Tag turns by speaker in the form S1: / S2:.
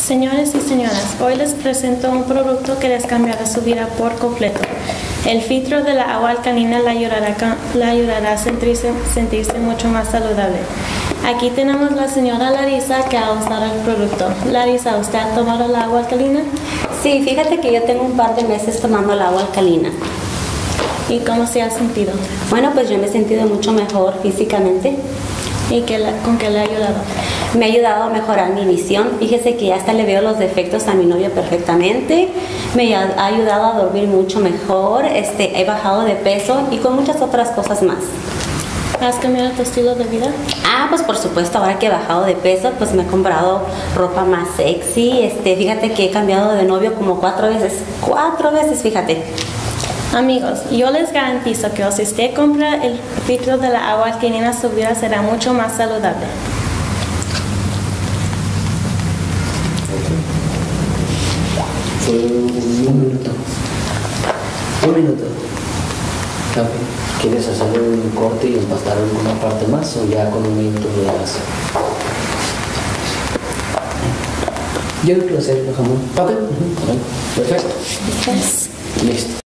S1: Señores y señoras, hoy les presento un producto que les cambiará su vida por completo. El filtro de la agua alcalina le ayudará a sentirse mucho más saludable. Aquí tenemos la señora Larisa que va a usar el producto. Larisa, ¿usted ha tomado el agua alcalina?
S2: Sí, fíjate que yo tengo un par de meses tomando el agua alcalina.
S1: ¿Y cómo se ha sentido?
S2: Bueno, pues yo me he sentido mucho mejor físicamente.
S1: ¿Y con qué le ha ayudado?
S2: Me ha ayudado a mejorar mi visión. Fíjese que hasta le veo los defectos a mi novio perfectamente. Me ha ayudado a dormir mucho mejor. He bajado de peso y con muchas otras cosas más.
S1: ¿Has cambiado tu estilo de vida?
S2: Pues por supuesto, ahora que he bajado de peso, pues me he comprado ropa más sexy. Fíjate que he cambiado de novio como 4 veces. 4 veces, fíjate.
S1: Amigos, yo les garantizo que si usted compra el filtro de la agua alcalina, su vida será mucho más saludable.
S3: Un minuto. Un minuto. ¿Quieres hacer un corte y empastar alguna parte más o ya con un minuto lo das? Yo quiero hacerlo jamón. Ok. Perfecto.
S1: Pues,
S3: Listo.